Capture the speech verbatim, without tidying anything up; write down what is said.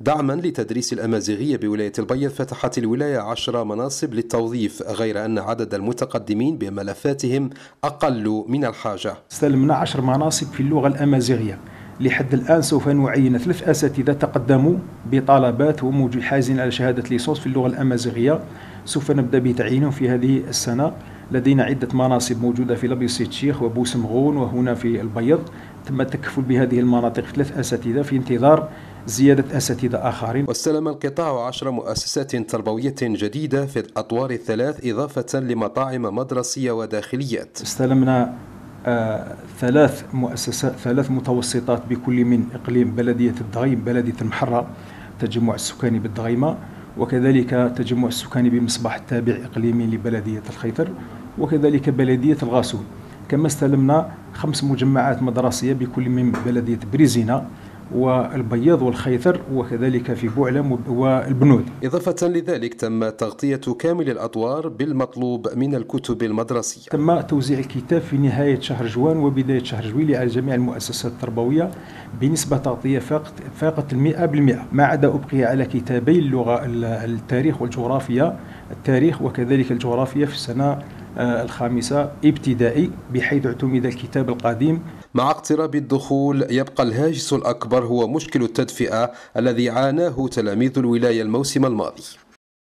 دعما لتدريس الأمازيغية بولاية البيض فتحت الولاية عشر مناصب للتوظيف، غير أن عدد المتقدمين بملفاتهم أقل من الحاجة. استلمنا عشر مناصب في اللغة الأمازيغية. لحد الآن سوف نعين ثلاث أساتذة تقدموا بطلبات وحازين على شهادة ليسونس في اللغة الأمازيغية، سوف نبدأ بتعيينهم في هذه السنة. لدينا عدة مناصب موجودة في لبيصيت شيخ وبوسمغون وهنا في البيض. تم التكفل بهذه المناطق في ثلاث أساتذة في انتظار زيادة أساتذة آخرين. واستلم القطاع عشر مؤسسات تربوية جديدة في الأطوار الثلاث إضافة لمطاعم مدرسية وداخليات. استلمنا آه ثلاث مؤسسات ثلاث متوسطات بكل من إقليم بلدية الدغيم، بلدية المحرة، التجمع السكاني بالدغيمة، وكذلك التجمع السكاني بمصباح التابع إقليمي لبلدية الخيثر، وكذلك بلدية الغاسون. كما استلمنا خمس مجمعات مدرسية بكل من بلدية بريزينا والبيض والخيثر، وكذلك في بوعلم والبنود. إضافة لذلك تم تغطية كامل الأدوار بالمطلوب من الكتب المدرسية. تم توزيع الكتاب في نهاية شهر جوان وبداية شهر جويلية على جميع المؤسسات التربوية بنسبة تغطية فاقت المئة بالمئة، ما عدا أبقي على كتابي اللغة التاريخ والجغرافيا، التاريخ وكذلك الجغرافيا في السنة الخامسة ابتدائي، بحيث اعتمد الكتاب القديم. مع اقتراب الدخول يبقى الهاجس الأكبر هو مشكل التدفئة الذي عاناه تلاميذ الولاية الموسم الماضي.